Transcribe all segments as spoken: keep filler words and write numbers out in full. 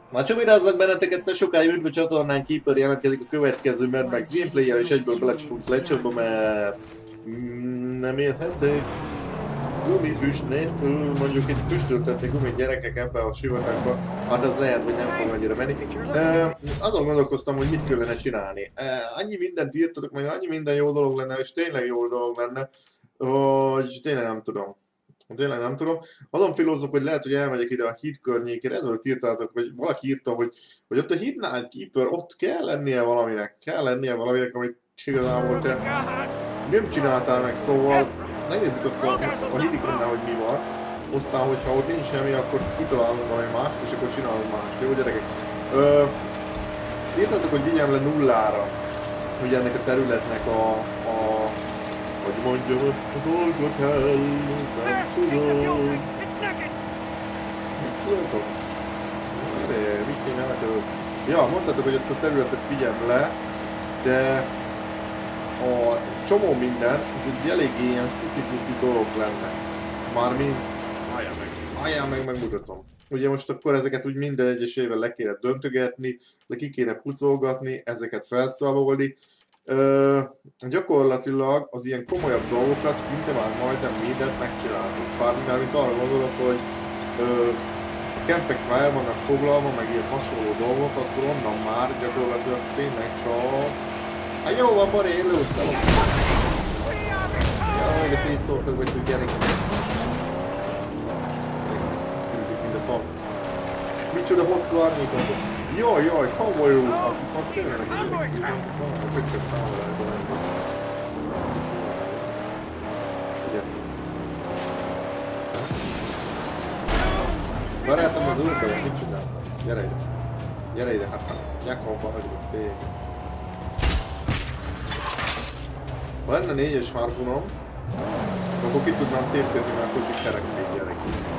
Már csomírázlak benneteket, te sokáig üdv a csatornán, Keeper jelentkezik a következő Mad Max gameplay-jel, és egyből belecsapunk Fletcherbe, mert mm, nem élhetek gumifüst nélkül, mondjuk itt füstöltetni gumit gyerekek ebbe a sivatagba, hát az lehet, hogy nem fog annyira menni. Uh, azon gondolkoztam, hogy mit kellene csinálni. Uh, annyi mindent írtatok, meg annyi minden jó dolog lenne, és tényleg jó dolog lenne, hogy tényleg nem tudom. Tényleg nem tudom. Azon filózok, hogy lehet, hogy elmegyek ide a híd környékére, ezzel írtátok, vagy valaki írta, hogy, hogy ott a hídnál Keeper, ott kell lennie valaminek, kell lennie valaminek, amit igazából te nem csináltál meg, szóval megnézzük azt a, a hídikonnál, hogy mi van. Aztán, hogyha ott nincs semmi, akkor kitalálunk valami más, és akkor csinálunk más. Jó gyerekek? Ö, írtátok, hogy vigyem le nullára, hogy ennek a területnek a, a hogy mondjam azt a dolgot el, nem tudom. Mit mondtam? Erre, mit kéne átadok? Ja, mondtátok, hogy ezt a területet figyelm le, de a csomó minden, ez egy eléggé ilyen sziszi-puszi dolog lenne. Mármint, álljál meg, álljál meg, megmutatom. Ugye most akkor ezeket úgy minden egyesével le kéne döntögetni, le ki kéne pucolgatni, ezeket felszalolni. Ö, gyakorlatilag az ilyen komolyabb dolgokat szinte már majdnem mindent megcsináltuk. Bár mint arra gondolok, hogy ö, a kempek már el vannak foglalva, meg ilyen hasonló dolgok, akkor onnan már gyakorlatilag tényleg csak... Hát jó van, Bari, én lőztem azt. Ja, még ezt így szóltak, hogy hogy gyerek. Tűnik mindezt van. Micsoda hosszú árnyékot. Jaj, jaj, cowboy út, az viszont tényleg gyerek, viszont van a köcsög távolában lenni. Barátom az úrba, mit csináltam? Gyere ide. Gyere ide, hát gyakorban hagyjuk téged. Ha lenne négyes harpunom, akkor ki tudnám tépkedni, mert akkor csak kereknék gyerek.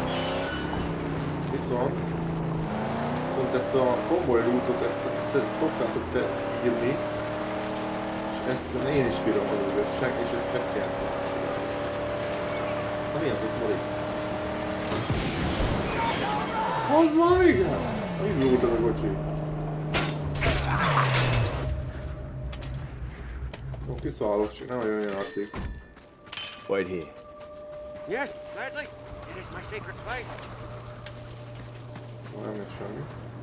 Viszont, viszont ezt a konvoj rútot, ezt, ezt, ezt szoktátok te írni, és ezt én is bírom az igazság, és ezt meg kell csinálni. Na mi az ott morik? Az már igen! Így volt ez a kocsi. Kiszállok, csak nem nagyon játék. Wait here. Yes, gladly. It is my sacred flight. Nem nincs semmi.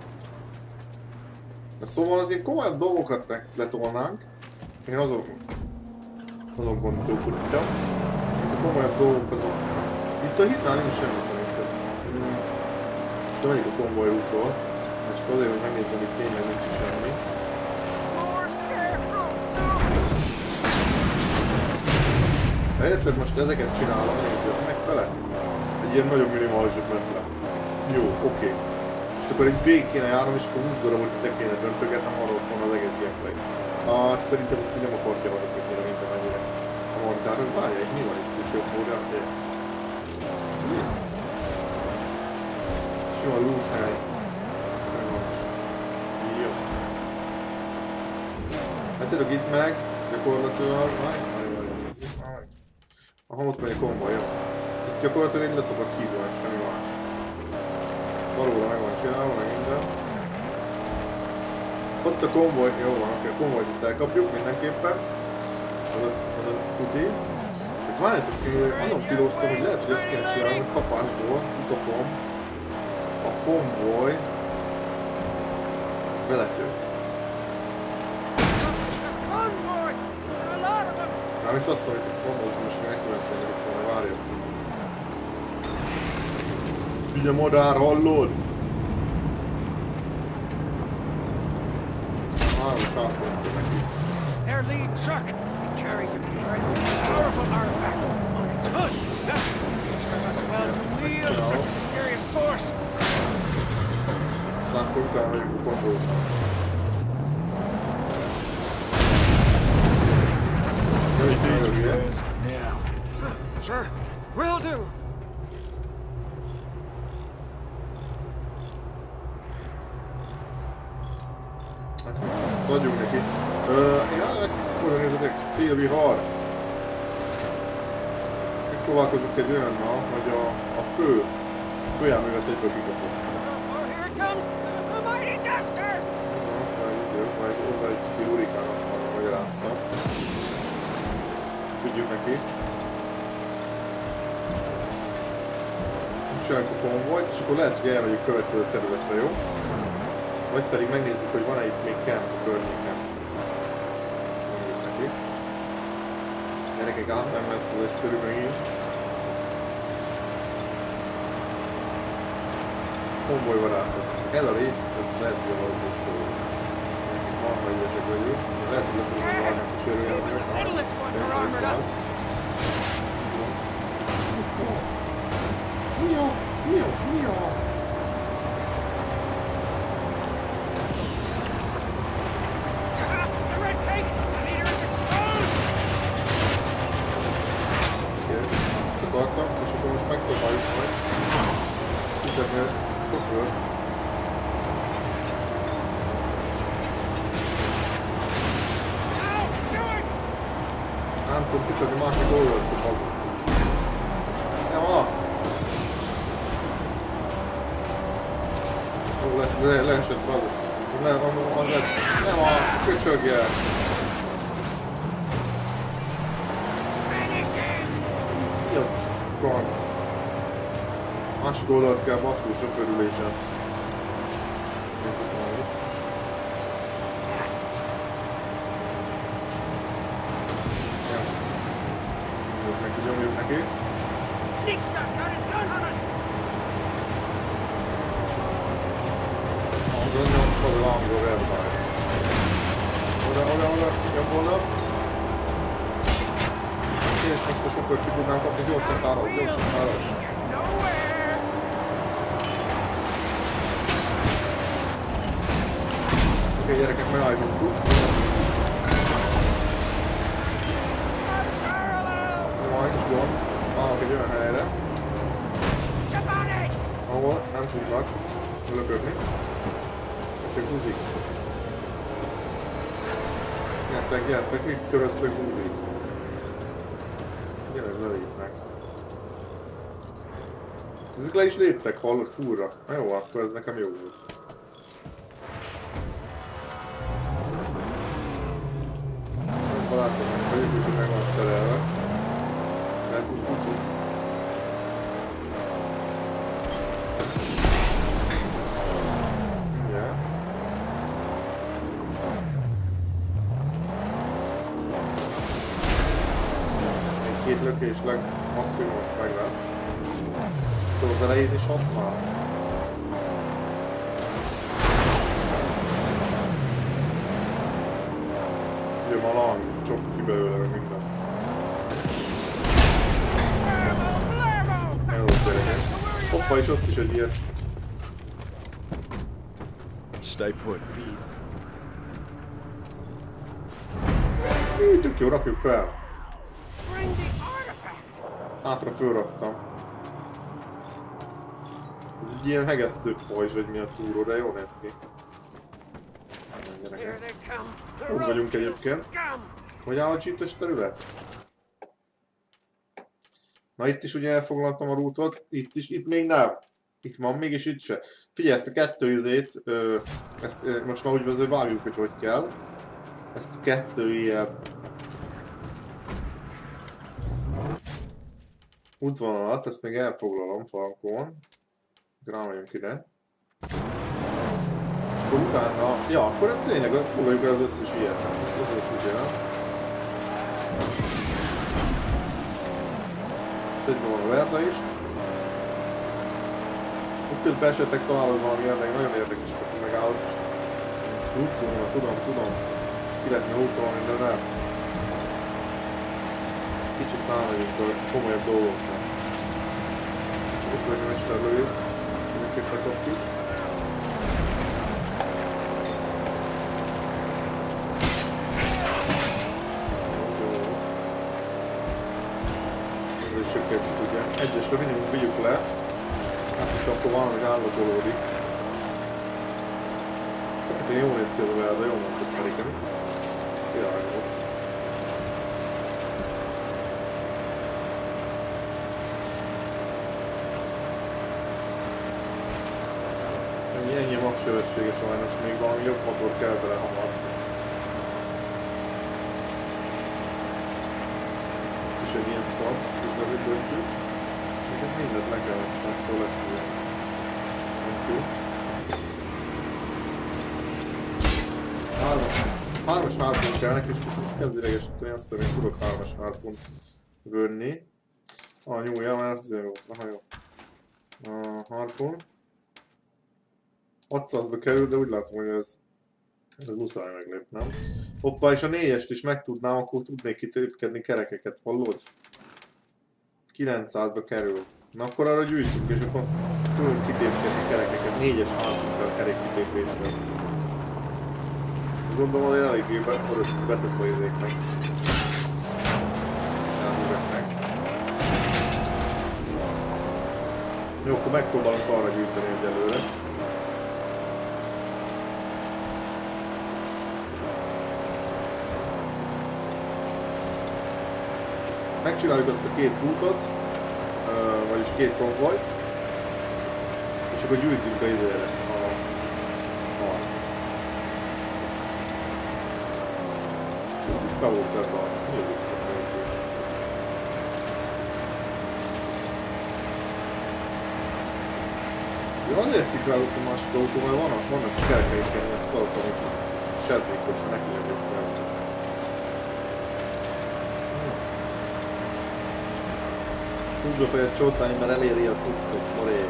De szóval az ilyen komolyabb dolgokat letolnánk. Én azon... azon gondolkodtam. Mint a komolyabb dolgok azok... Itt a hitnál nincs semmi szerintem. Hmm. És nem megyek a konvoj útról. Csak azért, hogy megnézzem, hogy tényleg nincs semmi. Érted, most ezeket csinálom, nézzük megfele? Egy ilyen nagyon minimálisat ment le. Jó, oké. És akkor egy végig kéne járnom, és akkor húsz darabot le kéne döntögetnem, arról szólna az egész gameplay. Hát szerintem ezt így nem akarja vagyok annyira, mint amennyire. Ha mondtál, hogy várja, egy mi van itt, és jobb módon, de... Nézd! Sima loot hely. Jó. Hát tudok itt meg, gyakorlatilag, várj, várj, várj, várj. Aha, ott megy a konvoj, jó. Itt gyakorlatilag egy leszokott hídon, és semmi más. Valóra meg van csinálva, meg minden. Ott a konvoj, jó van, oké, a konvojt ezt elkapjuk mindenképpen. Az a, az a tuti. Várjátok, azon filóztam, hogy lehet, hogy ezt kéne csinálni, hogy kapásból kikapom a konvoj vezetőt. Mármint azt, amit itt bombozom, most még megkövetlenül viszont várjuk. Ugye madár, hallod? Három sárpontot neki. Their lead truck. It carries a powerful artifact on its hood. That would serve us well to wield such a mysterious force. Aztán akkor utána megyünk a konvótán. Yeah. Sure, will do. Ezt adjunk neki. Ja, oda nézzetek, szélvihar. Megpróbálkozunk egy olyannal, hogy a, a fő főjárművet egyből kikapom. Oh, here it comes! Uh, my van egy pici hurikán, azt már magyaráztam. Tudjuk neki. Csináljuk a konvojt, és akkor lehet, hogy elmegyünk következő területre, jó? Vagy pedig megnézzük, hogy van-e itt még camp a környéken. Mondjuk neki. Gyerekek, azt nem lesz az egyszerű megint. Konvojvadászat. Ez a rész, ez lehet, hogy a valóban szól. Marha ügyesek vagyunk. Lehet, hogy lefogunk a valami kísérőjelműek. Mi a? Mi a? Mi a? Ezt akartam, és akkor most megpróbáljuk majd fizetni a sofőrt. Nem tudom kiszedni másik oldalt, hogy hazud. Nem van! Ó, le, le, leesett hazud. Nem, az lett. Nem van! Köcsögje! Mi a franc? Másik oldalt kell basszul sofőrülésen. Nyomjuk neki. Azon nyom, az a lángról elvárj. Oda, oda, oda, jobb oldal. És ezt a sofőrt ki tudnám kapni, gyorsan tárol, gyorsan tárol. Oké, okay, gyerekek, megállítottuk. Nincs gond, állok egy olyan helyre, ahol nem tudnak löködni, csak buzik. Gyertek, gyertek, mit köröztök buzik? Gyere, lelépnek. Ezek le is léptek, hallod, fúrra. Na jó, akkor ez nekem jó volt. Barátom, meg vagyok, úgyhogy meg van szerelve. Elhúzhatunk. Ja. Egy-két lökésleg maximum azt meg lesz. Csak az elején is használ. Ugye ma lang, csok ki belőle meg minden. Hoppa, és ott is egy ilyen. Stay put. Víz. Hű, tök jó, rakjuk fel. Hátra fölraktam. Ez egy ilyen hegesztő pajzs, vagy mi a túró, de jól néz ki. Úgy vagyunk egyébként. Hogy áll a cheates terület? Na itt is ugye elfoglaltam a rútot, itt is, itt még nem. Itt van még, és itt se. Figyelj, ezt a kettő izét, ö, ezt ö, most már úgy vező vágjuk, hogy hogy kell. Ezt a kettő ilyen útvonalat, ezt még elfoglalom Falkon. Rámegyünk ide. És akkor utána, ja, akkor tényleg foglaljuk el az összes ilyet. Ezt azért tudja. Egy van a Verda is. Itt közben esetleg találod valami érdekes, nagyon érdekes megállod is. Rúdzóna, tudom, tudom. Ki lehetne útolni, de nem. Kicsit rámegyünk a komolyabb dolgoknak. Itt vagy a mesterlővész. Mindenképp lekapjuk. Csökkentjük ugye. Egyesre minimum vigyük le. Hát, hogyha akkor valami állakolódik. Tehát én jól néz ki az a Verda, jól mondtad Ferikemi. Király volt. Ennyi, ennyi a max sebessége sajnos, még valami jobb motor kell vele hamar. egy ilyen szart, azt is levődöntjük. Neked mindent le kell, aztán attól lesz ilyen. Oké. Hármas, hármas hárpont kell neki, és most kezd idegesíteni azt, hogy én tudok hármas hárpont vörni. A nyúlja, mert azért jó, aha jó. A harpon. hatszázba kerül, de úgy látom, hogy ez, ez muszáj meglépnem. Hoppá, és a négyest is megtudnám, akkor tudnék kitépkedni kerekeket, hallod? kilencszázba kerül. Na akkor arra gyűjtünk, és akkor tudunk kitépkedni kerekeket. négyes harponkkal kerék kitépésre. Gondolom, hogy eléggé betesz a izéknek. Jó, akkor megpróbálunk arra gyűjteni egyelőre. Megcsináljuk azt a két rútot, vagyis két konvojt, és akkor gyűjtünk a izére, a mar. És akkor be volt ebben a nyilván szakmányítő. Jó, azért szikrálok a másik autó, mert vannak, vannak kerekeiken ilyen szalak, amik sebzik, hogyha neki legyek fel. Húzd befejezett csótány, mert eléri a cuccot, moré.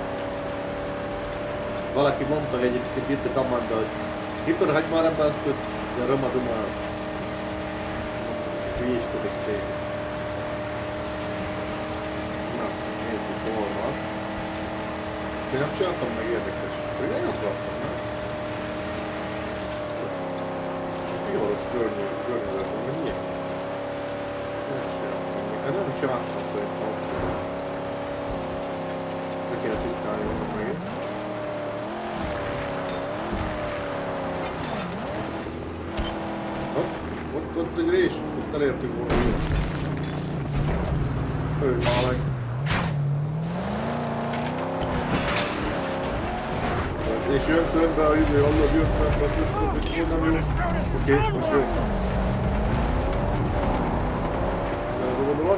Valaki mondta egyébként itt a kamanda, hogy Hipper, hagyd már ebbe azt, hogy a römadumát. Hülyéskedik tényleg. Na, nézzük hol van. Ezt még nem csináltam meg érdekes. Hogy nem akartam, nem? Fialos környezetben, de mi ez? Nem csináltam még. Hát nem is csináltam szerintem abszolút. Ezt kéne tisztálni onnan megint. Ott, ott, ott egy rés, ott elértünk volna. Hölgy már meg. És jön szembe a idő, allad jön szembe, azt mondta, hogy hol nem jó. Oké, okay, most jó. Ez a gondolat.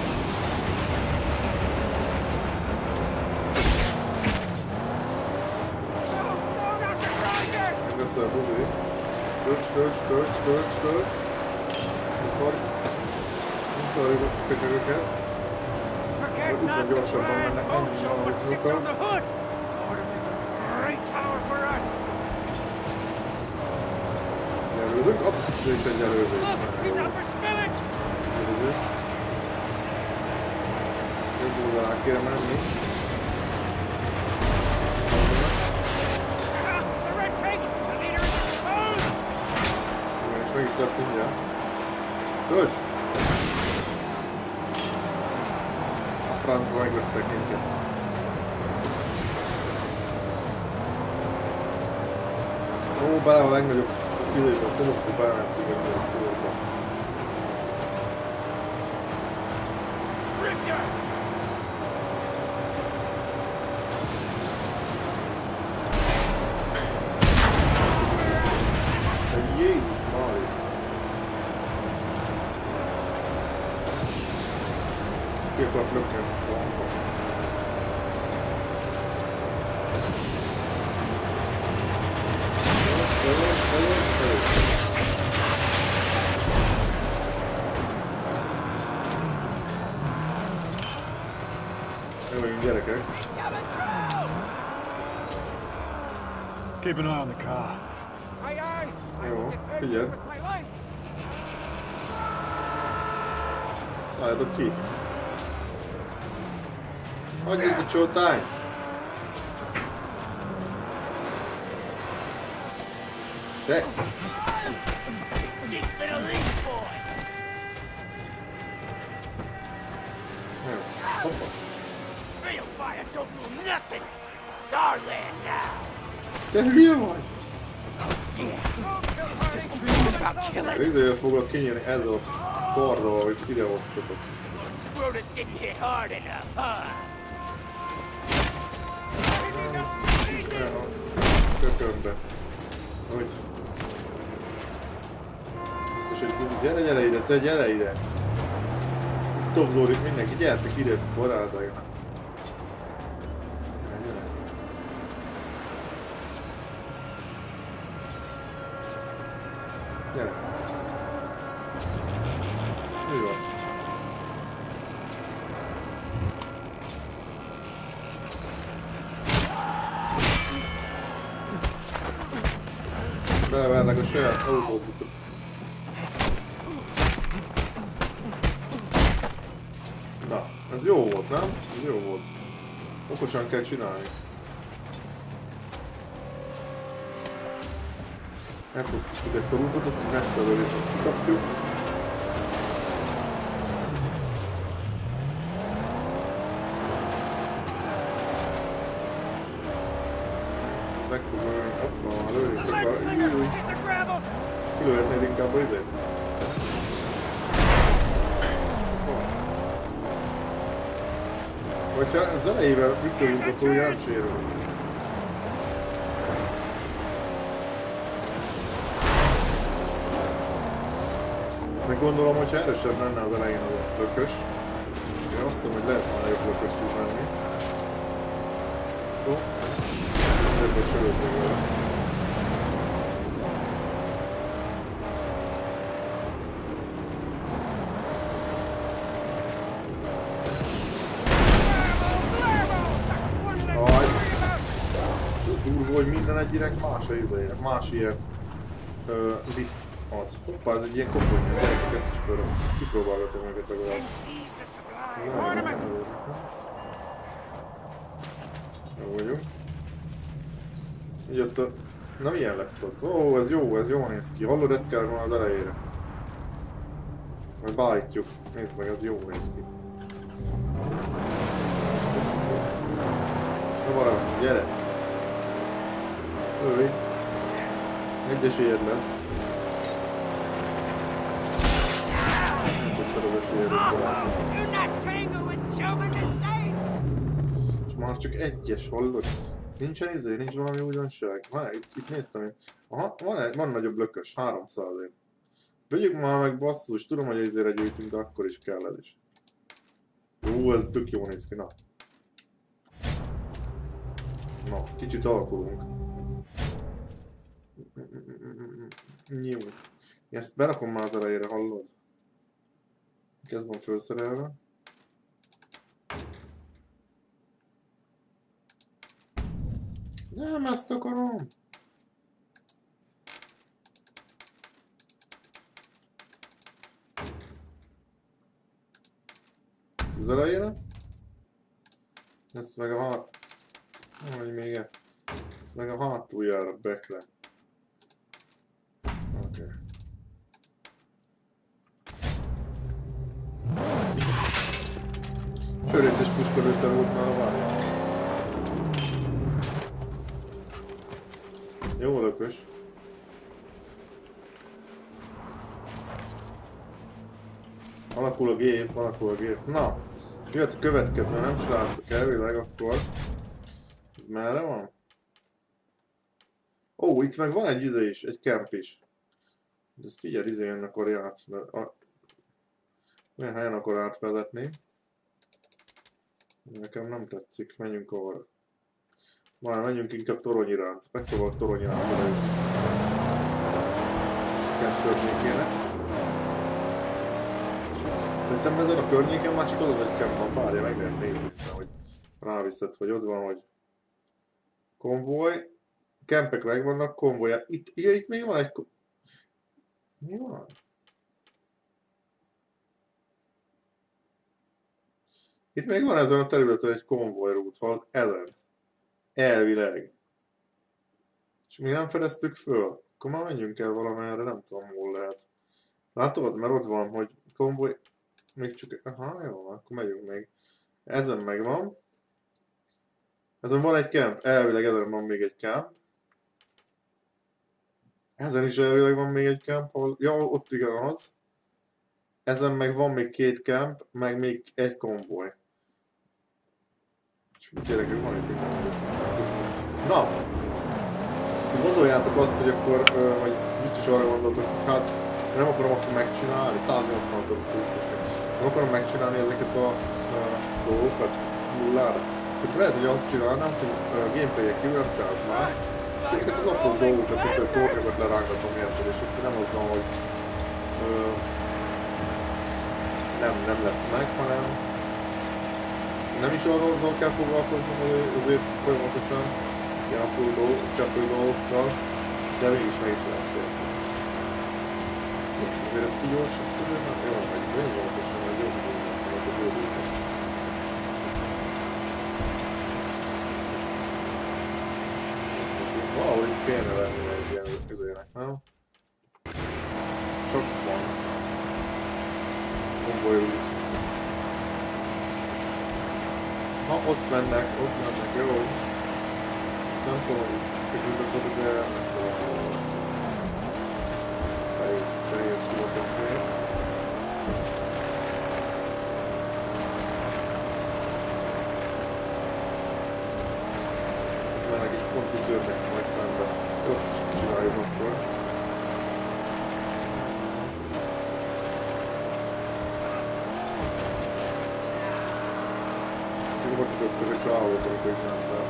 Megeszel, Buzsi. Tölts, tölts, tölts, tölts, tölts. Ne szarj. Ne szarjuk a köcsögöket. Utána gyorsabban mennek, ennyi van, hogy fel. Előzünk, apsz, és egy előző. Előző. Jobb oldalán kéne menni. Igen, és meg is lesz mindjárt. Tölts! A francba megvettek minket. Ó, bele a legnagyobb időben, a tomokból belementünk egy olyan tudóba. De Jézus Mária! Ki akart lökni a tankba? Keep an eye on the car. Aye, aye. Jó, figyeld. Szálljatok ki. Hagyj itt a csótány! Te! Hoppa! Te hülye vagy? Ezért foglak kinyírni ez a karról, amit idehoztatok. Kökönbe. Hogy? És egy gyere, gyere ide, te gyere ide! Futózódik mindenki, gyertek ide, barátaim! Gyere! Mi van? Belevernek a saját autót. Na, ez jó volt, nem? Ez jó volt. Okosan kell csinálni. Elpusztítjuk ezt a rútot, hogy mesterről részt azt kikapjuk. Megfogom, hoppa, lőjük a... Kilőhetnéd inkább a izét. Szóval. Hogyha az elejével Viktorunk, akkor ugye nem sérül. Meg gondolom, hogyha erősebb lenne az elején a lökös. Én azt hiszem, hogy lehet már jobb lököst is menni. Jó? Ezért sörözni vele. Hogy minden egyének más a izének, más ilyen ö, liszt ad. Hoppá, ez egy ilyen kopony, gyerekek, ezt is pöröm. Kipróbálgatom őket legalább. Jó vagyunk. Így azt a... Na milyen lett az? Ó, ez jó, ez jól néz ki. Hallod, ez kell volna az elejére. Majd beállítjuk. Nézd meg, ez jó néz ki. Na valami, gyere! Lőj! Egy esélyed lesz. Nincs ezt az esélyed, és már csak egyes, hallod? Nincsen izé, nincs valami újdonság. Várj, itt, itt néztem én. Aha, van, egy, van nagyobb lökös, háromszázért. Vegyük már meg basszus, tudom, hogy izére gyűjtünk, de akkor is kell ez is. Jó, ez tök jó néz ki, na. Na, kicsit alakulunk. Jó. Ezt berakom már az elejére, hallod? Kezd van felszerelve. Nem, ezt akarom! Ezt az elejére. Ezt meg a hát... Vagy még egy... Ezt meg a hátuljára bekle. Oké. Okay. Sörétes puskolőszer volt már a várja. Jó lökös. Alakul a gép, alakul a gép. Na, jöhet a következő, nem srácok, elvileg akkor. Ez merre van? Ó, itt meg van egy izé is, egy kemp is. Ezt figyelj, izé jön akkor átvezetni. Milyen helyen akar átvezetni? Nekem nem tetszik, menjünk arra. Már menjünk inkább torony iránt. Megpróbálok torony iránt odajutni. Kent környékének. Szerintem ezen a környéken már csak az az egy kemp van. Várja, meg lehet nézni, hiszen, hogy ráviszed, hogy ott van, hogy konvoj. Kempek meg vannak, konvoj. Itt, igen, itt még van egy... Mi van? Itt még van ezen a területen egy konvojrút, van ezen. Elvileg. És mi nem fedeztük föl. Akkor már menjünk el valamerre, nem tudom hol lehet. Látod? Mert ott van, hogy konvoj... Még csak... Aha, jó, akkor megyünk még. Ezen megvan. Ezen van egy camp. Elvileg ezen van még egy camp. Ezen is elvileg van még egy camp. Ahol... Ja, ott igen az. Ezen meg van még két camp, meg még egy konvoj. És gyerekek, van itt minden. Na! Ezt gondoljátok azt, hogy akkor, vagy biztos arra gondoltok, hogy hát nem akarom akkor megcsinálni, száznyolcvan biztos. Nem akarom megcsinálni ezeket a, a dolgokat nullára. Lehet, hogy azt csinálnám, hogy a gameplay-ek kívül nem csinálok más. Ezeket az apró dolgokat, mint a tornyokat lerángatom érted, és akkor nem az van, hogy ö, nem, nem lesz meg, hanem nem is arról kell foglalkoznom azért folyamatosan ilyen apró dolgok, cseprő dolgokkal, de mégis meg is lesz érted. Azért ez kigyorsabb, azért már jól megy, nyolcasan vagy jobb dolgok, az jó dolgok. Valahogy kéne lenni egy ilyen közének, nem? Csak van. Gomboly út. Ha ott mennek, ott mennek, jó. Nem tudom, hogy kerülök oda, de nem tudom. Elég teljes voltam tér. Mennek is pont itt jönnek majd szembe. Azt is csináljuk akkor. Csak ott köztük a csávót, amikor itt mentem.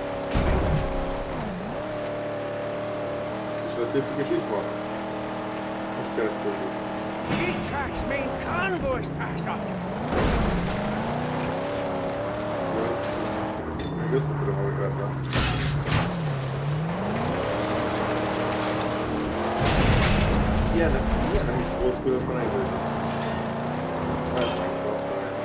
Ezt is letéptük, és itt van. Most keresztőzzük. These tracks mean convoys pass often. Még összetöröm a vegárban. Ilyen, ilyen nem is volt különben egy időben. Mert nem használják.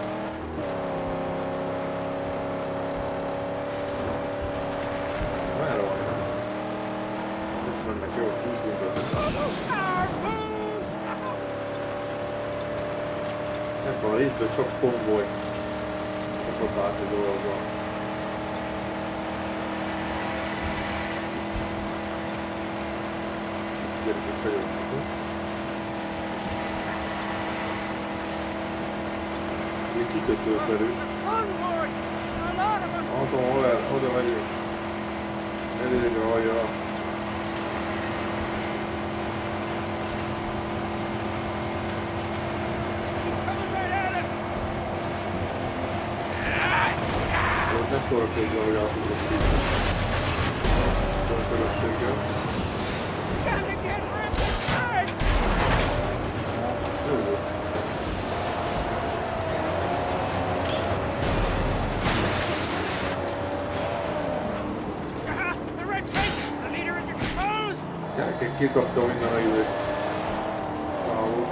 Merre van? Itt mennek, jó, húzzunk be. Ebben a részben csak konvoj. Csak ott át a dologban. Gyerünk, hogy feljósítunk. Ez egy kikötőszerű. Hát, oda, oda megyünk. Elég alja. Ne szórakozzál, hogy átugrok ki. Csak fölösséggel. Jó volt. Gyerekek, kikaptam minden a időt. Sávot.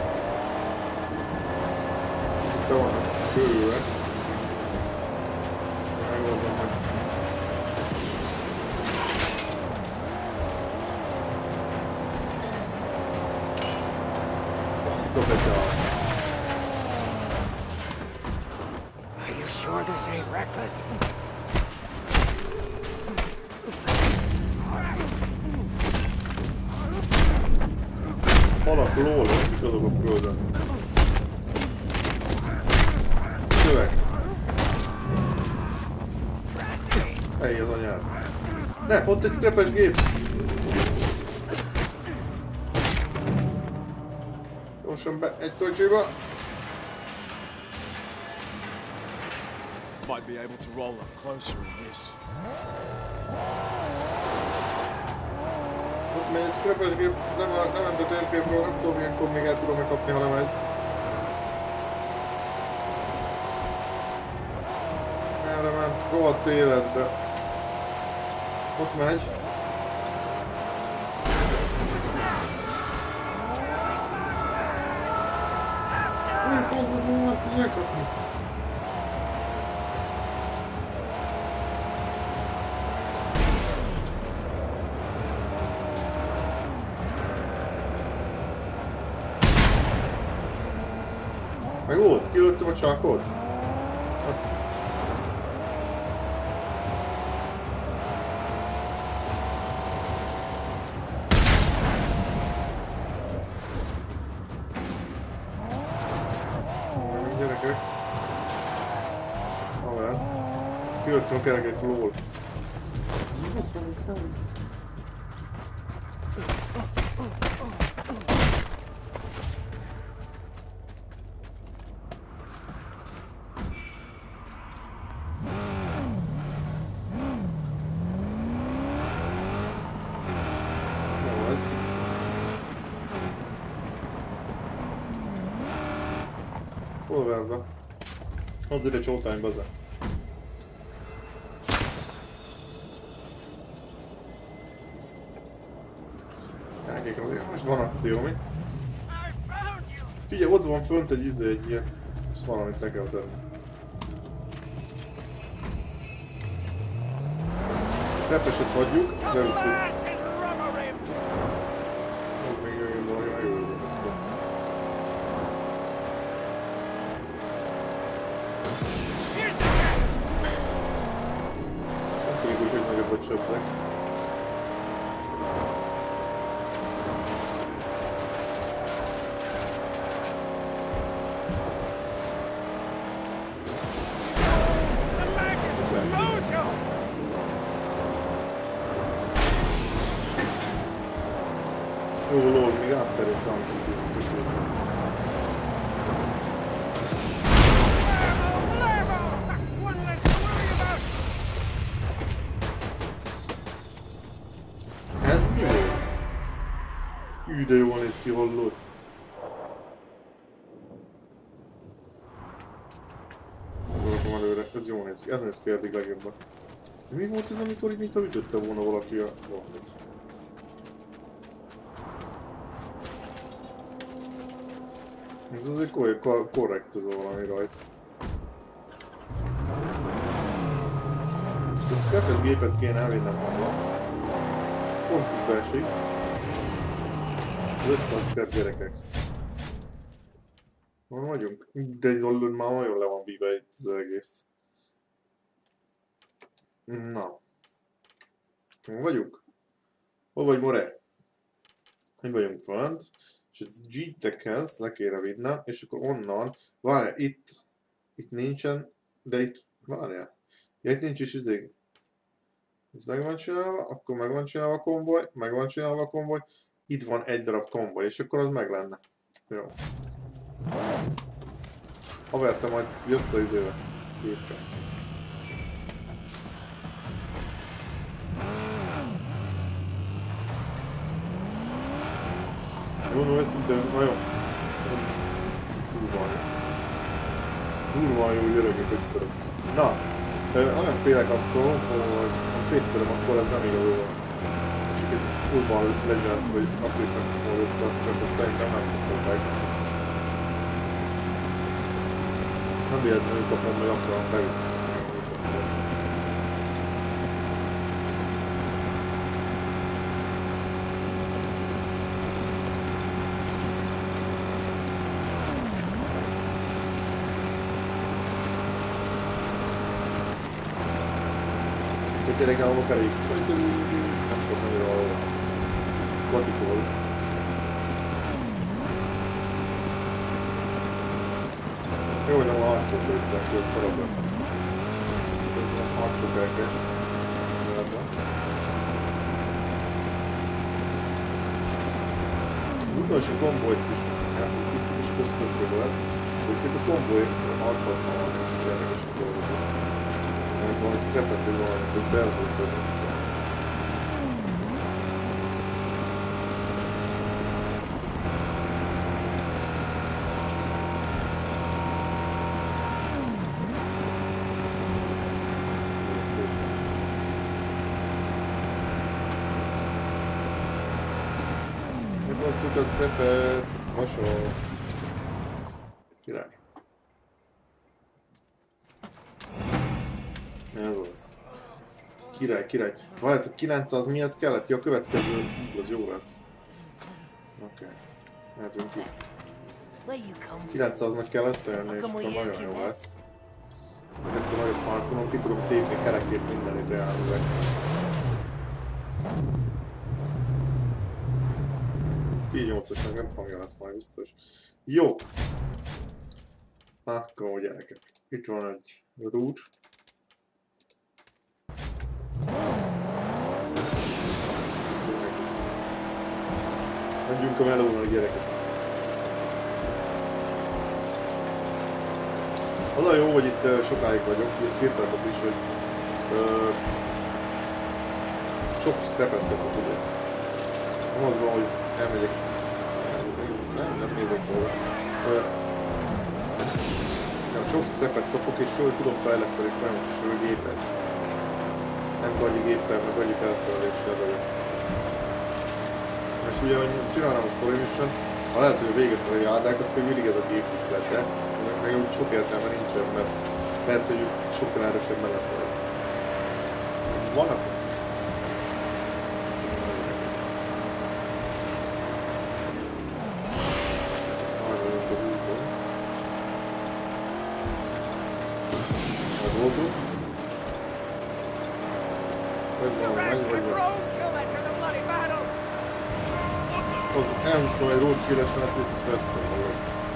Itt be vannak bővülve. Megoldom meg. Azt a betyár. Are you sure this ain't reckless? Halak lólok, mit adok a földön? Szöveg. Helyi az anyád. Ne, ott egy scrapes gép! Gyorsan be egy kocsiba. Might be able to roll up closer in this. Ott megy egy scrapes gép, nem, nem ment a térképről, nem tudom ilyenkor még el tudom megkapni, ha nem megy. Erre ment, rohadt életbe. Ott megy. Mi faszba fogom azt így elkapni? Meg volt, kilőttem a csákot? Gyerekek. Haver. Kilőttem a kerekek lól. Ez az van, ez van. Polverbe. Hozzá ide csótány, baze. Elkék azért most van akció, mi? Figyelj, ott van fönt egy izé, egy ilyen... Ezt valamit le kell szedni. Reppeset hagyjuk, levisszük. Még jöjjön valami, jó jó. Nem tudjuk úgy, hogy nagyobbat söpzek. Jó, lol, még átterült Ramcsit és cipőt. Ez mi volt? Ű, de jól néz ki, hallod? Gondolom előre, ez jól néz ki, ez néz ki eddig legjobban. Mi volt ez, amikor így mintha ütötte volna valaki a valamit? Ez azért korrekt az valami rajt. És a scrap-es gépet kéne elvinnem hamla. Ez pont úgy beesik. ötszáz scrap gyerekek. Hol vagyunk? De ez már nagyon le van víve itt az egész. Na. Hol vagyunk? Hol vagy, more? Itt vagyunk fönt. És ez G-Techhez le kéne vinnem, és akkor onnan, várjál, itt, itt nincsen, de itt, várjál, ja, itt nincs is izé, ez meg van csinálva, akkor meg van csinálva a konvoj, meg van csinálva a konvoj, itt van egy darab konvoj, és akkor az meg lenne. Jó. Haverte majd jössz a izébe, képen. Mondom őszintén, nagyon... Ez durva jó. Durva jó gyerekek, hogy török. Na, nagyon félek attól, hogy ha széttöröm, akkor ez nem igazol. Ez csak egy Urban Legend, hogy akkor is megkapom ötszáz scrapot, szerintem nem kapom meg. Nem véletlenül kapom meg, akkor beviszem. Tényleg állok elég, nem tudom nagyon a Vatikol. Jó, hogy nem a harcsok lőttek, hogy szarabban. Szerintem ezt harcsok elkezd. Utolsó konvojt is elfeszítjük, és köztöttő volt, hogy itt a konvoj hatvanna valami érdekes dolgok. Mert valami szkretető valamit, hogy beazoltod. Meghoztuk a szkrepet, hasonló. Király. Ez az. Király, király. Várjátok, kilencszáz mihez kellett? Ja, a következő az jó lesz. Oké. Okay. Mehetünk ki. kilencszáznak kell összejönni, és akkor nagyon jó lesz. Ezt a nagyobb parkolon ki tudom tépni kerekét minden ideálnileg. T nyolcasnak nem hangja lesz majd biztos. Jó! Akkor gyerekek. Itt van egy rút. Menjünk a melónak, gyerekek. Az a jó, hogy itt uh, sokáig vagyok, ezt írtátok is, hogy uh, sok scrapet kapok, ugye. Nem az van, hogy elmegyek. Nem, nem nézek róla. Uh, Sok scrapet kapok és jól tudom fejleszteni folyamatosan a gépet. Nem gagyi géppel, meg gagyi felszereléssel vagyok. Most ugye, hogy csinálnám a story mission, ha lehet, hogy a vége felé járnák, azt még mindig ez a gép úgy lett, meg úgy sok értelme nincsen, mert lehet, hogy sokkal erősebben lett volna. Vannak? Majd vagyunk az úton. Majd voltunk. Vagy van, menj vagy van. Elhúztam egy roadkill-es, mert ezt is vettem magam.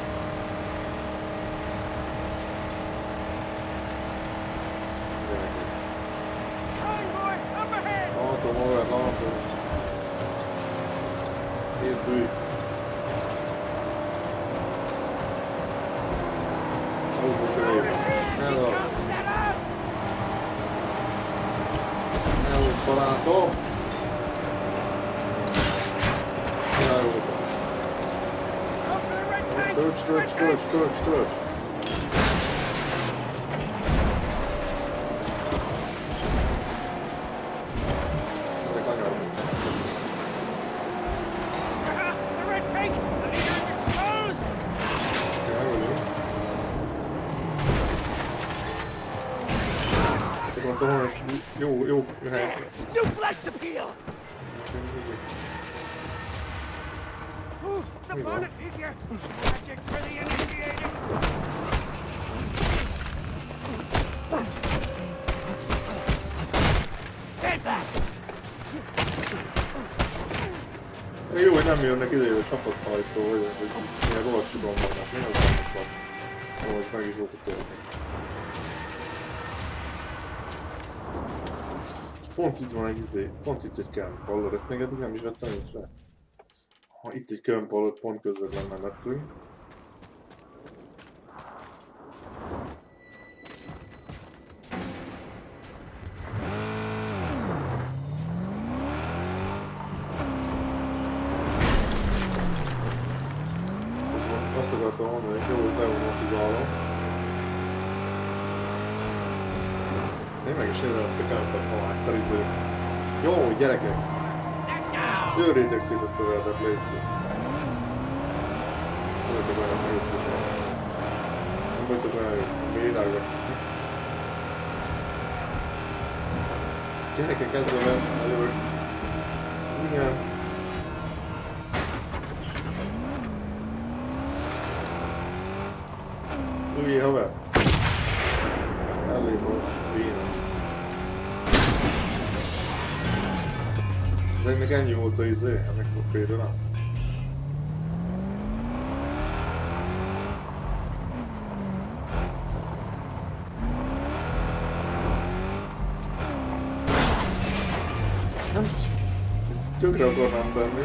Látom, Robert, látom. Készülj. Húzzunk elég. Elhúz. Elhúz, barátom. Elhúzom. Tölts, tölts, tölts, tölts, tölts. Jó, jó, hely. New flesh to peel! Ooh, the bonnet figure! Magic for the initiated! Stand back! Jó, hogy nem jönnek ide a csapatszállító, hogy milyen rohadsugon vannak, mi az nem szak. Ó, ez meg is volt a kérdés. Pont itt van egy izé, pont itt egy camp, hallod, ezt még eddig nem is vettem észre. Ha itt egy camp, hallod, pont közvetlenül metszünk. Azt akartam mondani, hogy jó, hogy levonom én meg is érdemet a campet, ha átszerint vagyok. Jó, gyerekek! Sőrjétek szét ezt a verdet, légy. Nem vagytok olyan jók. Nem vagytok olyan jók. Védágak. Gyerekek, ez a vert, eljövök. Igen. Újjé, haver. Elég volt. Béna. De ennek ennyi volt a izé, ennek fog például nem. Nem. Tökre akarnám tenni.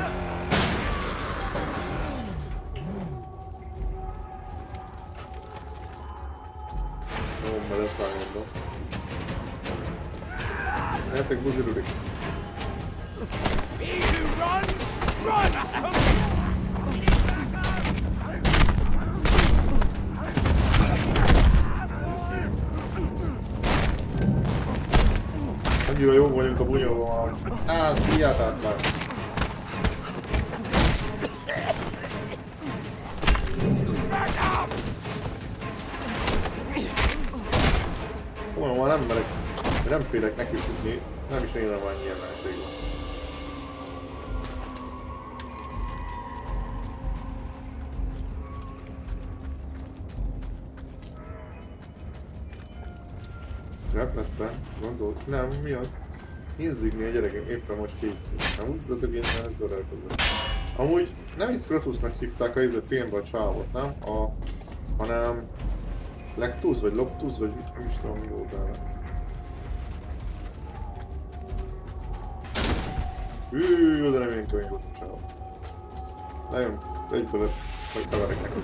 Jó, mert ezt már mondom. Lehetek buzirudik. Annyira jó vagyunk a bunyóval. Hát, hiátát már. Olyan, már nem merek. Nem félek neki futni. Nem is nézem annyi ellenség van. Scrap lesz te? Gondolt? Nem, mi az? Insignia gyerekem, éppen most készül. Nem húzzatok én, mert ezzel elkezett. Amúgy nem is Kratusnak hívták a izé filmben a csávot, nem? A... hanem... Lectus vagy Loctus vagy nem is tudom mi volt el. Hűűűű, de nem ilyen könyv volt a csáv. Lejön, egyből hogy keverek neki.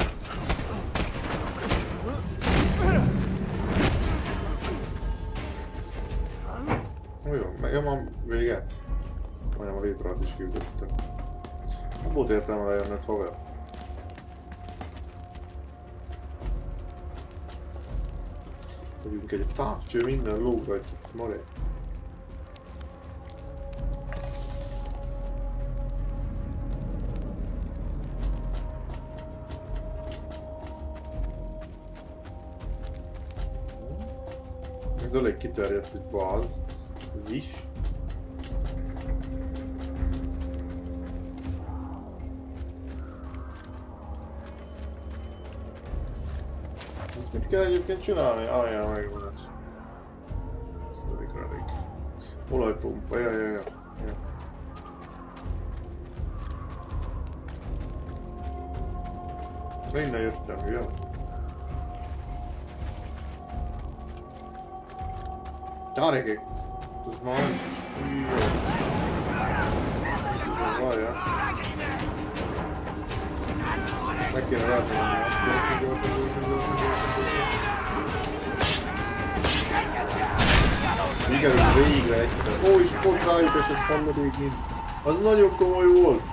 Jó, ja, már vége. Majdnem a létrát is kiütöttem. Nem volt értelme lejönnöd, haver. Mondjuk egy távcső, minden lóg rajta, maradj. Ez elég kiterjedt egy báz, ez is. Mit kell egyébként csinálni? Álljál meg van ez. Ezt a mikrolik. Olajpumpa, jaj, jaj, jaj. Ja. Innen jöttem, ugye? Gyerekek! Ez már nem... Jó. Ez várja. Meg kéne látni a azt, gyorsan, gyorsan, gyorsan, gyorsan, gyorsan. Vigyelünk végre egyszer. Ó, és pont rájuk esett harmadik mint. Az nagyon komoly volt.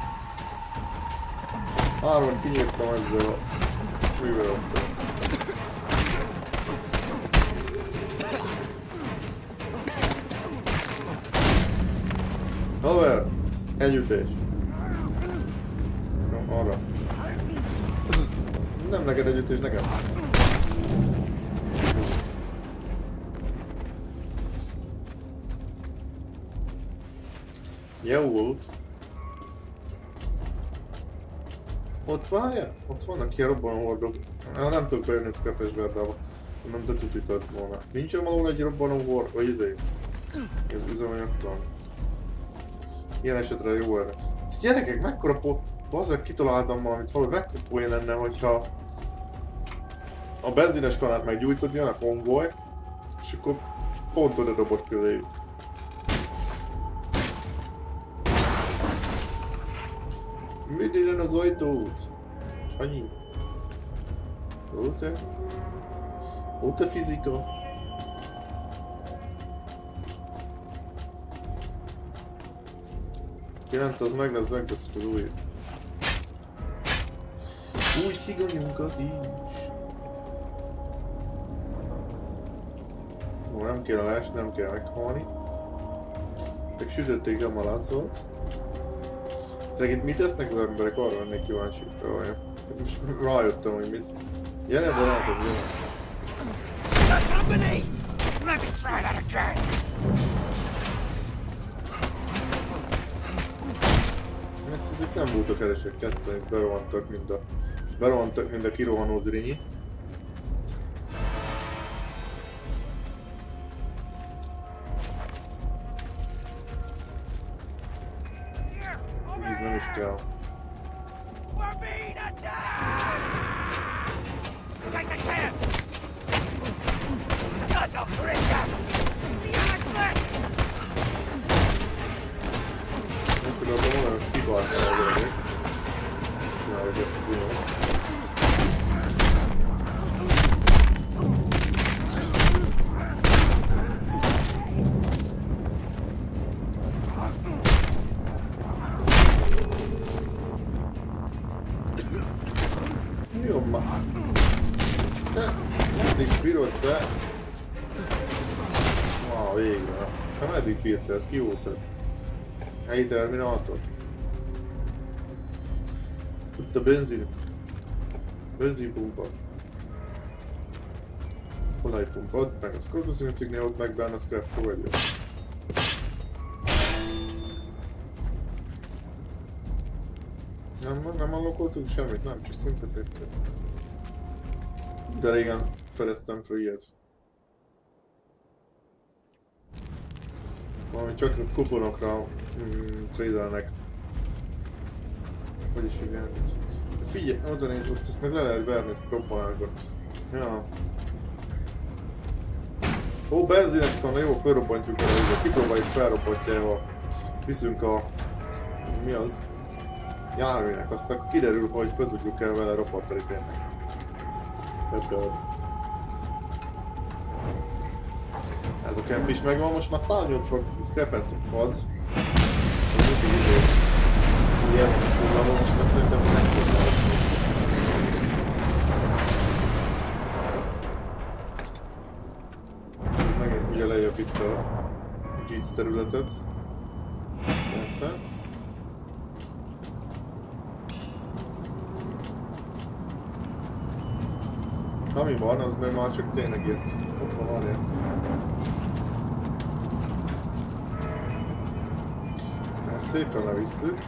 Hárman kinyírtam ezzel a művelőttől. Haver! Együttés! No, arra. Nem neked együttés, nekem. Jó volt. Ott várja? Ott vannak ilyen robbanóhordok. Nem tudok bejönni Scrapes Verdába. Nem te tudtad volna. Nincsen valahol egy robbanóhord, vagy izé? Ez üzemanyagtan. Ilyen esetre jó erre. Ezt gyerekek, mekkora po... Bazzak, kitaláltam valamit, valahogy mekkora poén lenne, hogyha a benzines kanát meggyújtod, jön a konvoj, és akkor pont oda dobod köléjük. Vidd innen az ajtót! Sanyi! Ó te? Ó te fizika! kilencszáz meg lesz, megveszünk az új. Új cigonyunkat is. Ó, nem kell leesni, nem kell meghalni. Meg sütötték a malacot. Tehát mit tesznek az emberek? Arra lennék kíváncsi. Most rájöttem, hogy mit. Jelen barátom, jelen. Mert ezek nem voltak erősek ketten, berohantak mind a... Berohantak mind a kirohanó zrínyi. Víz nem is kell. Ezt akartam volna, most kibartál az előbb. Csináljuk ezt a bűnöt. Jó már. Te, meddig bírod be? Wow, végre. Ha meddig bírta ez? Ki volt ez? Helyi terminátor. Ott a benzin. Benzinpumpa. Olajpumpa, ott meg a Scrotus insignia, ott meg benne a scrap fogadja. Nem, nem allokoltunk semmit, nem, csak szüntetettem. De régen fedeztem fel ilyet. Valami csak kuponokra mm, trédelnek. Hogy is igen. Figyelj, oda nézd, ott ezt meg le lehet verni, ezt robbanásba. Ja. Ó, benzines kanna, jó, felrobbantjuk el, kipróbáljuk felrobbantjával. Viszünk a... mi az? Járműnek, aztán kiderül, hogy fel tudjuk el vele roppantani tényleg. Ez a kemp is megvan, most már száznyolcvan scrapet ad. Ez úgy izé. Ilyen tudom, most már szerintem megköszönöm. látsz területet. Persze. Ami van, az meg már csak tényleg ilyen. Ott van arra. Ezt szépen levisszük.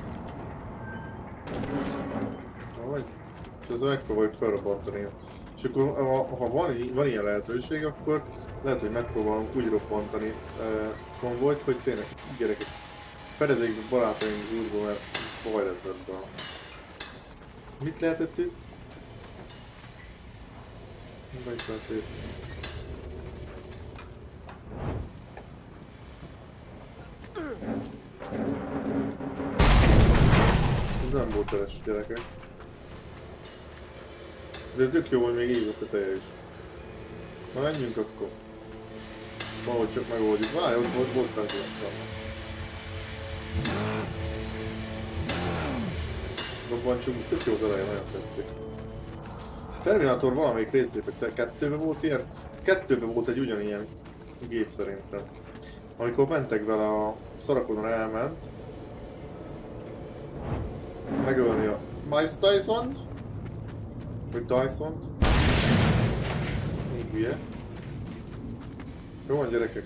Vagy? És ez megpróbáljuk felrobbantani. És akkor ha van, van ilyen lehetőség, akkor lehet, hogy megpróbálunk úgy robbantani uh, konvojt, hogy tényleg gyerekek fedezik a barátaink az útba, mert baj lesz ebben. Mit lehetett itt? Mit lehet itt? Ez nem volt teres, gyerekek. De tök jó, hogy még ég a teje is. Na menjünk akkor. Valahogy csak megoldjuk. Várj, ott volt, volt felzőstem. Robbancsunk, tök jó az elején, nagyon tetszik. Terminátor valamelyik részében kettőben volt ilyen? Kettőben volt egy ugyanilyen gép szerintem. Amikor mentek vele a szarakodon elment. Megölni a Mike Tyson-t. Vagy Tyson-t. Még hülye. Jó van, gyerekek.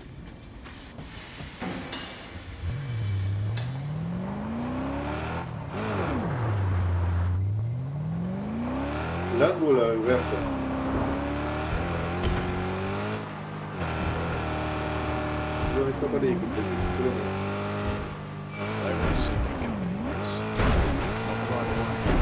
Lendul verte. Tudom, hogy szabad építeni, tudom. They will see me coming in this. Not right away.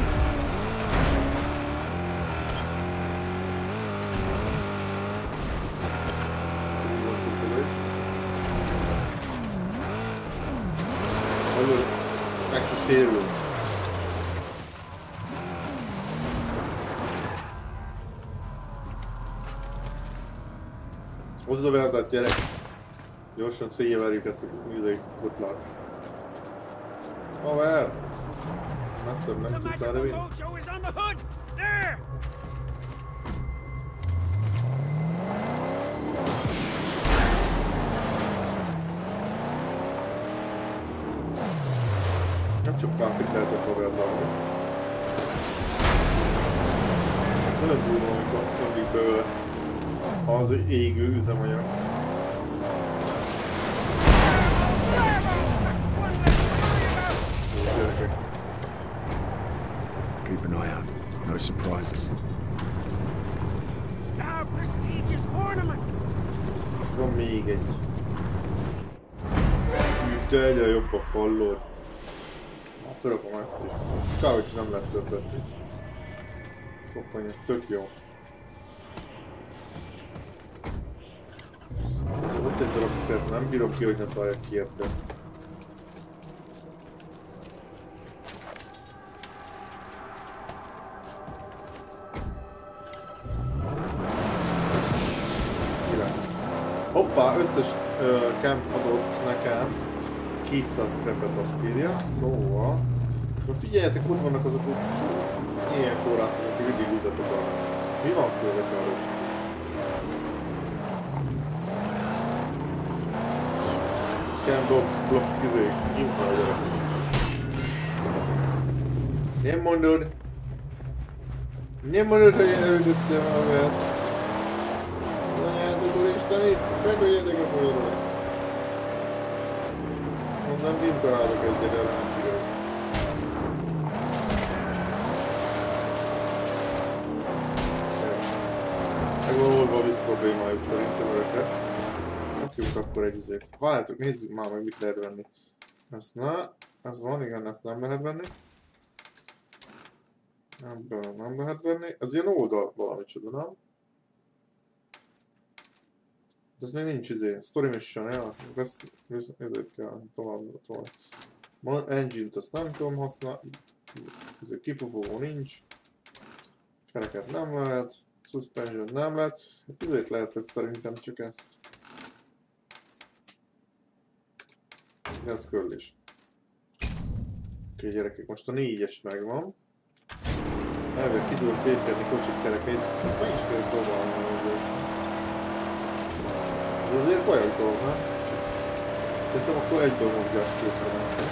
Allora, meg se sérül. Hozd a verdát, gyerek! Gyorsan széjjeverjük ezt a kutlát. Haver! Messzebb nem tudtál revinni. Nem csak párkit lehetett overlagni. Nagyon durva, amikor mindig belőle az égő üzemanyag. Jó, gyerekek. Keep an eye out. No surprises. Our prestigious ornament. Van még egy. Ügte egyre jobb a pallót. Fölrakom ezt is. Kár, hogy nem lehet többet. Koppany, ez tök jó. Ott egy darab szkert, nem bírom ki, hogy ne szálljak ki érte. Hoppá, összes uh, camp adott nekem kétszáz scrapet, azt írja, szóval... Na figyeljetek, ott vannak azok a ilyen kórászok, akik mindig húzatok a... Mi van körülök arról? Camp block, block, kizé, infra a gyerek. Nem mondod? Nem mondod, hogy én elütöttem magát? Az anyátok úristen itt, feküdjetek a földre. Onnan dimkanálok egyet, nem sikerül. Megvan oldva a víz problémájuk szerintem örökre. Rakjunk akkor egy üzét. Várjátok, nézzük már meg mit lehet venni. Ezt ne, ez van, igen, ezt nem lehet venni. Ebből nem lehet venni. Ez ilyen oldal valami csoda, nem? De ez még nincs izé. Story mission, ja. Ezt ezért kell tovább, tovább. Engine-t azt nem tudom használni. Ezért kipufogó nincs. Kereket nem lehet. Suspension nem lehet. Ezért lehetett szerintem csak ezt. Ez körlés. Oké, gyerekek, most a négyes megvan. Elvileg ki tudok térkedni kocsik kerekeit, és ezt meg is kell próbálni. Ez azért bajos dolog, nem? Szerintem akkor egyből mozgást készülnek.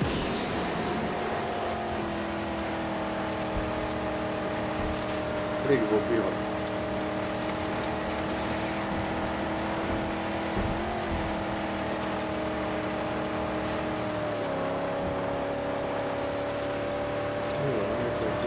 Rég volt vihat. Jó, nem is neki.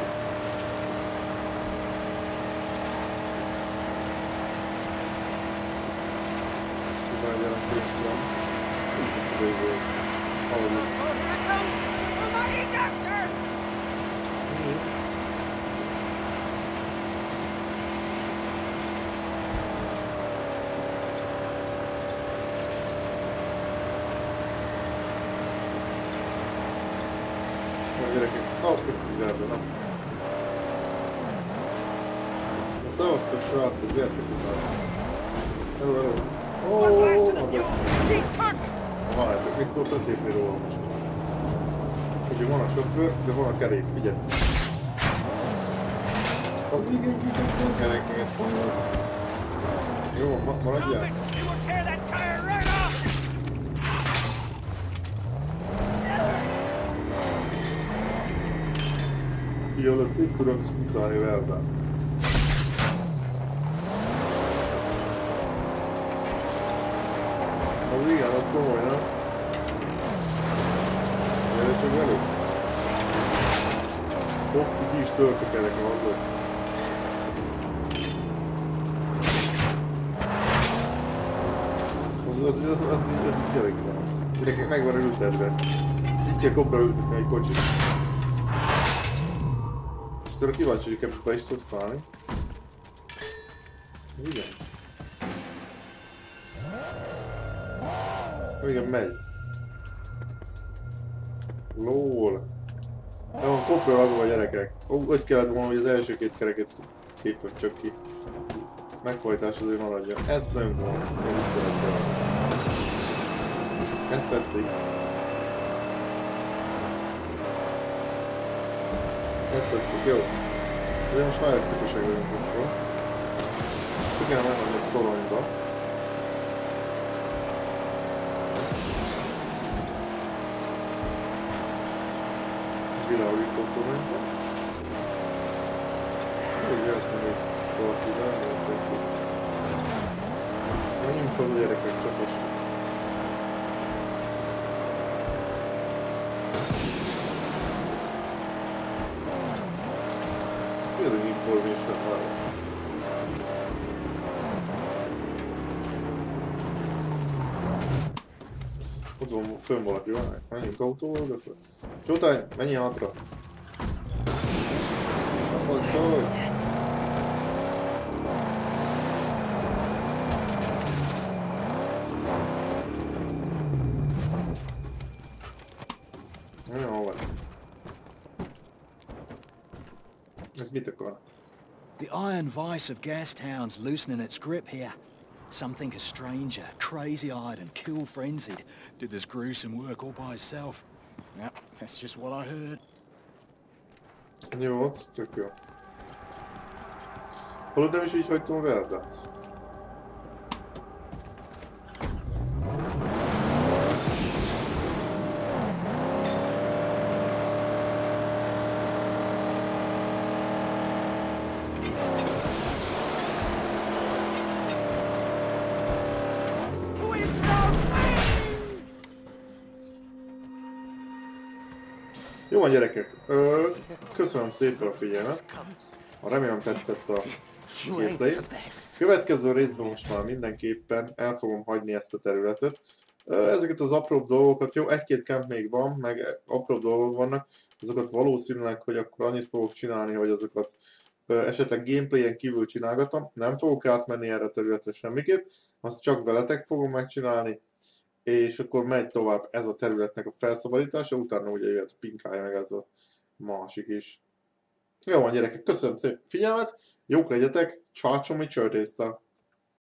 Kiválja a sősülem. Úgy is oda volt. Ahogy. Oh, here it comes! A mighty duster! A gyerekek, oh, figyelve, na. Na szevasztok srácok, gyertek utána. Hello, hello. One blast in Oh, the na fuel! persze. He's turned! Várjátok, mit tudtam tépni róla most? Ugye van a sofőr, de van a kerék, figyelj. Az igen kikapta a kerekét. Jó, ma maradjál. Stop it! You will tear that tire right off! Figyelj, ott itt tudom szimszálni Verdát. Az igen, az komoly, nem? Gyere csak velük. Popszi ki is tölt a kereke, hallod? Az, az, az, az, az, az így gyerek van. Gyerekek, meg van ültetve. Így kell kopra ültetni egy kocsit. És tőle kíváncsi, hogy ebből be is tudsz szállni. Igen. Igen, megy. Lól. De van kopra ragva a gyerekek. Ó, úgy kellett volna, hogy az első két kereket tépem csak ki. Meghajtás azért maradjon. Ezt nagyon van. Én úgy szeretem. Ezt tetszik. Ezt tetszik, jó. De most már jöttük a segítőnkről. Csak kéne mennem egy toronyba. Világító toronyba. Úgy jöttünk még valaki rá, és egy. Menjünk fel a gyerekek csapasra. Ez mi az egy information már? Ott van fönn valaki, van? Menjünk autóval, de fönn. Csótány, menjél hátra! Kapaszkodj! Jó van. Ez mit akar? The iron vice of Gastown's loosening its grip here. Some think a stranger, crazy-eyed and kill-frenzied, did this gruesome work all by himself. Yep, that's just what I heard. Jó, tök jó. Hallod, nem is így hagytam a Verdát. Jó van gyerekek, Ö, köszönöm szépen a figyelmet. Remélem tetszett a gameplay. Következő részben most már mindenképpen el fogom hagyni ezt a területet. Ezeket az apróbb dolgokat, jó, egy-két camp még van, meg apróbb dolgok vannak, azokat valószínűleg, hogy akkor annyit fogok csinálni, hogy azokat esetleg gameplayen kívül csinálgatom. Nem fogok átmenni erre a területre semmiképp, azt csak veletek fogom megcsinálni. És akkor megy tovább ez a területnek a felszabadítása, utána ugye jöhet a pinkája meg ez a másik is. Jó van gyerekek, köszönöm szépen figyelmet, jók legyetek, csácsomi csörtésztel!